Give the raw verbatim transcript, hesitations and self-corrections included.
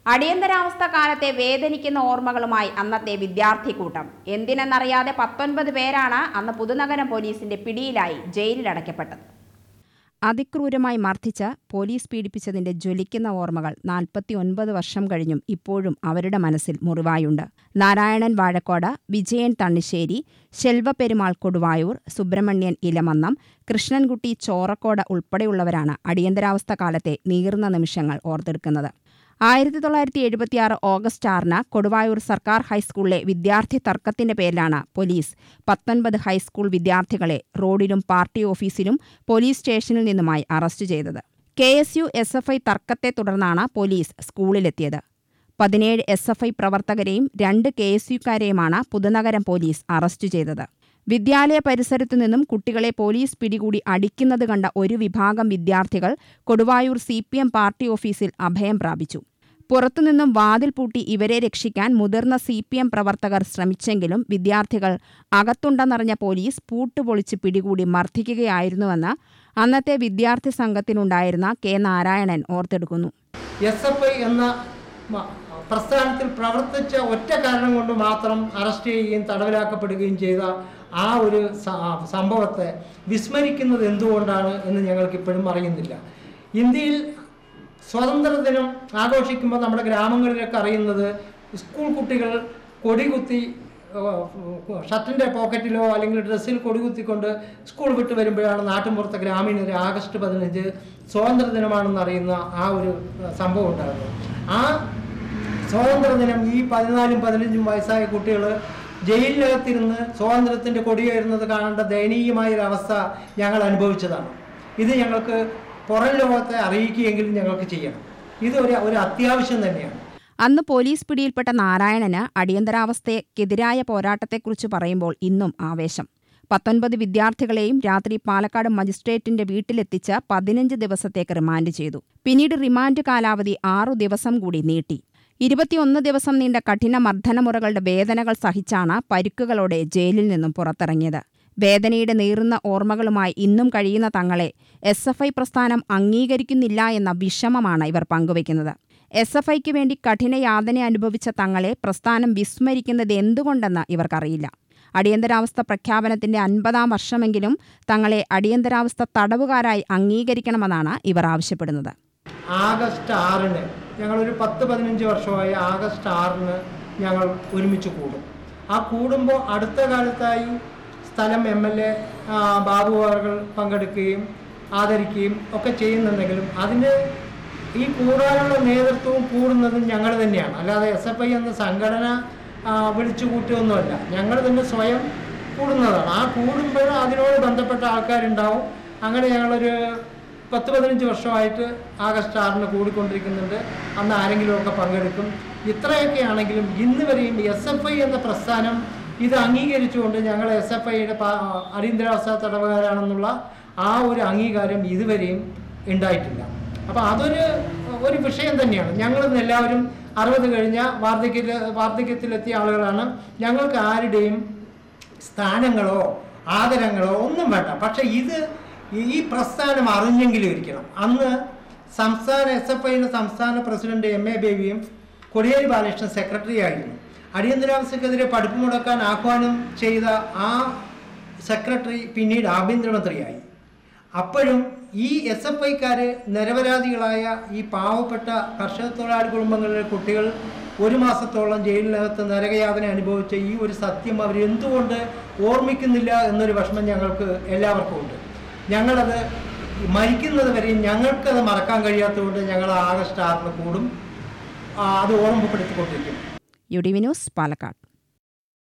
അടിയന്തരാവസ്ഥ കാലത്തെ വേദനിക്കുന്ന ഓർമ്മകളുമായി അന്നത്തെ വിദ്യാർത്ഥി കൂട്ടം. എന്തിനെന്നറിയാതെ പത്തൊൻപത് പേരാണ് അന്ന് പുതുനഗരം പോലീസിന്റെ പിടിയിലായി ജയിലിലടയ്ക്കപ്പെട്ടത്. അതിക്രൂരമായി മർദ്ദിച്ച പോലീസ് പീഡിപ്പിച്ചതിന്റെ ജ്വലിക്കുന്ന ഓർമ്മകൾ നാൽപ്പത്തി ഒൻപത് വർഷം കഴിഞ്ഞും ഇപ്പോഴും അവരുടെ മനസ്സിൽ മുറിവായുണ്ട്. നാരായണൻ വാഴക്കോട്, വിജയൻ തണ്ണിശ്ശേരി, ശെൽവപ്പെരുമാൾ കൊടുവായൂർ, സുബ്രഹ്മണ്യൻ ഇലമന്നം, കൃഷ്ണൻകുട്ടി ചോറക്കോട് ഉൾപ്പെടെയുള്ളവരാണ് അടിയന്തരാവസ്ഥ കാലത്തെ നീറുന്ന നിമിഷങ്ങൾ ഓർത്തെടുക്കുന്നത്. ആയിരത്തി തൊള്ളായിരത്തി എഴുപത്തിയാറ് ഓഗസ്റ്റ് ആറിന് കൊടുവായൂർ സർക്കാർ ഹൈസ്കൂളിലെ വിദ്യാർത്ഥി തർക്കത്തിന്റെ പേരിലാണ് പോലീസ് പത്തൊൻപത് ഹൈസ്കൂൾ വിദ്യാർത്ഥികളെ റോഡിലും പാർട്ടി ഓഫീസിലും പോലീസ് സ്റ്റേഷനിൽ നിന്നുമായി അറസ്റ്റ് ചെയ്തത്. K S U S F I തർക്കത്തെ തുടർന്നാണ് പോലീസ് സ്കൂളിലെത്തിയത്. പതിനേഴ് എസ് എഫ് ഐ പ്രവർത്തകരെയും രണ്ട് കെ എസ് യുക്കാരെയുമാണ് പുതുനഗരം പോലീസ് അറസ്റ്റ് ചെയ്തത്. വിദ്യാലയ പരിസരത്തു നിന്നും കുട്ടികളെ പോലീസ് പിടികൂടി അടിക്കുന്നത് കണ്ട ഒരു വിഭാഗം വിദ്യാർത്ഥികൾ Koduvayur C P M party ഓഫീസിൽ അഭയം പ്രാപിച്ചു. പുറത്തുനിന്നും വാതിൽ പൂട്ടി ഇവരെ രക്ഷിക്കാൻ മുതിർന്ന സി പി എം പ്രവർത്തകർ ശ്രമിച്ചെങ്കിലും വിദ്യാർത്ഥികൾ അകത്തുണ്ടെന്നറിഞ്ഞ പോലീസ് പൂട്ടുപൊളിച്ച് പിടികൂടി മർദ്ദിക്കുകയായിരുന്നുവെന്ന് അന്നത്തെ വിദ്യാർത്ഥി സംഘത്തിലുണ്ടായിരുന്ന കെ നാരായണൻ ഓർത്തെടുക്കുന്നു. എസ് എഫ് ഐ എന്ന പ്രസ്ഥാനത്തിൽ പ്രവർത്തിച്ച ഒറ്റ കാരണം കൊണ്ട് മാത്രം അറസ്റ്റ് ചെയ്യുകയും തടവിലാക്കപ്പെടുകയും ചെയ്ത ആ ഒരു സംഭവത്തെ വിസ്മരിക്കുന്നത് എന്തുകൊണ്ടാണ് എന്ന് ഞങ്ങൾക്കിപ്പോഴും അറിയുന്നില്ല. ഇന്ത്യയിൽ സ്വാതന്ത്ര്യദിനം ആഘോഷിക്കുമ്പോൾ നമ്മുടെ ഗ്രാമങ്ങളിലൊക്കെ അറിയുന്നത് സ്കൂൾ കുട്ടികൾ കൊടികുത്തി ഷർട്ടിൻ്റെ പോക്കറ്റിലോ അല്ലെങ്കിൽ ഡ്രസ്സിൽ കൊടികുത്തിക്കൊണ്ട് സ്കൂൾ വിട്ട് വരുമ്പോഴാണ് നാട്ടിൻപുറത്തെ ഗ്രാമീണർ ആഗസ്റ്റ് പതിനഞ്ച് സ്വാതന്ത്ര്യദിനമാണെന്ന് അറിയുന്ന ആ ഒരു സംഭവം ഉണ്ടാകുന്നത്. ആ സ്വാതന്ത്ര്യദിനം ഈ പതിനാലും പതിനഞ്ചും വയസ്സായ കുട്ടികൾ ജയിലിനകത്തിരുന്ന് സ്വാതന്ത്ര്യത്തിൻ്റെ കൊടിയേറുന്നത് കാണേണ്ട ദയനീയമായൊരവസ്ഥ ഞങ്ങൾ അനുഭവിച്ചതാണ്. ഇത് ഞങ്ങൾക്ക് പുറം ലോകത്തെ അറിയിക്കുകയെങ്കിലും ഞങ്ങൾക്ക് ചെയ്യണം. ഇത് ഒരു ഒരു അത്യാവശ്യം തന്നെയാണ്. അന്ന് പോലീസ് പിടിയിൽപ്പെട്ട നാരായണന് അടിയന്തരാവസ്ഥയ്ക്കെതിരായ പോരാട്ടത്തെക്കുറിച്ച് പറയുമ്പോൾ ഇന്നും ആവേശം. പത്തൊൻപത് വിദ്യാർത്ഥികളെയും രാത്രി പാലക്കാട് മജിസ്ട്രേറ്റിന്റെ വീട്ടിലെത്തിച്ച് പതിനഞ്ച് ദിവസത്തേക്ക് റിമാൻഡ് ചെയ്തു. പിന്നീട് റിമാൻഡ് കാലാവധി ആറു ദിവസം കൂടി നീട്ടി. ഇരുപത്തിയൊന്ന് ദിവസം നീണ്ട കഠിന മർദ്ദനമുറകളുടെ വേദനകൾ സഹിച്ചാണ് പരുക്കുകളോടെ ജയിലിൽ നിന്നും പുറത്തിറങ്ങിയത്. വേദനയുടെ നീറുന്ന ഓർമ്മകളുമായി ഇന്നും കഴിയുന്ന തങ്ങളെ എസ് എഫ് ഐ പ്രസ്ഥാനം അംഗീകരിക്കുന്നില്ല എന്ന വിഷമമാണ് ഇവർ പങ്കുവയ്ക്കുന്നത്. എസ് എഫ് ഐക്ക് വേണ്ടി കഠിന യാതന അനുഭവിച്ച തങ്ങളെ പ്രസ്ഥാനം വിസ്മരിക്കുന്നത് എന്തുകൊണ്ടെന്ന് ഇവർക്കറിയില്ല. അടിയന്തരാവസ്ഥ പ്രഖ്യാപനത്തിന്റെ അൻപതാം വർഷമെങ്കിലും തങ്ങളെ അടിയന്തരാവസ്ഥ തടവുകാരായി അംഗീകരിക്കണമെന്നാണ് ഇവർ ആവശ്യപ്പെടുന്നത്. ആഗസ്റ്റ് ആറിന് ഞങ്ങളൊരു പത്ത് പതിനഞ്ച് വർഷമായി ആഗസ്റ്റ് ആറിന് ഞങ്ങൾ ഒരുമിച്ച് കൂടും. ആ കൂടുമ്പോൾ അടുത്ത കാലത്തായി സ്ഥലം എം എൽ എ ബാബു അവർ പങ്കെടുക്കുകയും ആദരിക്കുകയും ഒക്കെ ചെയ്യുന്നുണ്ടെങ്കിലും അതിന് ഈ കൂടാനുള്ള നേതൃത്വവും കൂടുന്നതും ഞങ്ങൾ തന്നെയാണ്. അല്ലാതെ എസ് എഫ് ഐ എന്ന സംഘടന വിളിച്ചു കൂട്ടുകയൊന്നുമല്ല. ഞങ്ങൾ തന്നെ സ്വയം കൂടുന്നതാണ്. ആ കൂടുമ്പോൾ അതിനോട് ബന്ധപ്പെട്ട ആൾക്കാരുണ്ടാവും. അങ്ങനെ ഞങ്ങളൊരു പത്ത് പതിനഞ്ച് വർഷമായിട്ട് ആഗസ്റ്റ് ആറിന് കൂടിക്കൊണ്ടിരിക്കുന്നുണ്ട്. അന്ന് ആരെങ്കിലുമൊക്കെ പങ്കെടുക്കും. ഇത്രയൊക്കെ ആണെങ്കിലും ഇന്ന് വരെയും എസ് എഫ് ഐ എന്ന പ്രസ്ഥാനം ഇത് അംഗീകരിച്ചുകൊണ്ട് ഞങ്ങൾ എസ് എഫ് ഐയുടെ അടിയന്തരാവസ്ഥ തടവുകാരാണെന്നുള്ള ആ ഒരു അംഗീകാരം ഇതുവരെയും ഉണ്ടായിട്ടില്ല. അപ്പോൾ അതൊരു ഒരു വിഷയം തന്നെയാണ്. ഞങ്ങളിന്ന് എല്ലാവരും അറുപത് കഴിഞ്ഞ വാർദ്ധക്യത്തിൽ വാർദ്ധക്യത്തിലെത്തിയ ആളുകളാണ്. ഞങ്ങൾക്ക് ആരുടെയും സ്ഥാനങ്ങളോ ആദരങ്ങളോ ഒന്നും വേണ്ട. പക്ഷേ ഇത് ഈ പ്രസ്ഥാനം അറിഞ്ഞെങ്കിലും ഇരിക്കണം. അന്ന് സംസ്ഥാന എസ് എഫ് ഐയുടെ സംസ്ഥാന പ്രസിഡന്റ് എം എ ബേബിയും കോടിയേരി ബാലകൃഷ്ണൻ സെക്രട്ടറി ആയിരുന്നു. അടിയന്തരാവസ്ഥക്കെതിരെ പഠിപ്പ് മുടക്കാൻ ആഹ്വാനം ചെയ്ത ആ സെക്രട്ടറി പിന്നീട് ആഭ്യന്തരമന്ത്രിയായി. അപ്പോഴും ഈ എസ് എഫ് ഐക്കാര് നിരപരാധികളായ ഈ പാവപ്പെട്ട കർഷക തൊഴിലാളി കുടുംബങ്ങളിലെ കുട്ടികൾ ഒരു മാസത്തോളം ജയിലിനകത്ത് നരകയാതന അനുഭവിച്ച ഈ ഒരു സത്യം അവർ എന്തുകൊണ്ട് ഓർമ്മിക്കുന്നില്ല എന്നൊരു വിഷമം ഞങ്ങൾക്ക് എല്ലാവർക്കും ഉണ്ട്. ഞങ്ങളത് മരിക്കുന്നത് വരെയും ഞങ്ങൾക്കത് മറക്കാൻ കഴിയാത്തതുകൊണ്ട് ഞങ്ങൾ ആഗസ്റ്റ് ആറിന് കൂടും. അത് ഓർമ്മപ്പെടുത്തിക്കൊണ്ടിരിക്കും. U D V news, Palakkad.